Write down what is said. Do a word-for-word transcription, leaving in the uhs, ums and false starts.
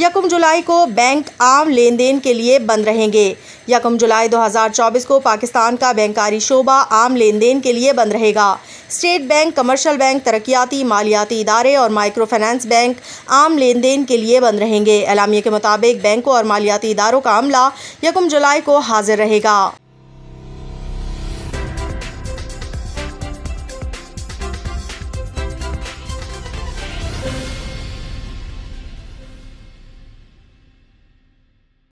यकम जुलाई को बैंक आम लेन देन के लिए बंद रहेंगे। यकम जुलाई दो हज़ार चौबीस को पाकिस्तान का बैंकारी शोबा आम लेन देन के लिए बंद रहेगा। स्टेट बैंक, कमर्शियल बैंक, तरक्याती मालियाती इदारे और माइक्रो फाइनेंस बैंक आम लेन देन के लिए बंद रहेंगे। एलामिया के मुताबिक बैंकों और मालियाती इदारों का अमला यकम जुलाई को हाजिर रहेगा।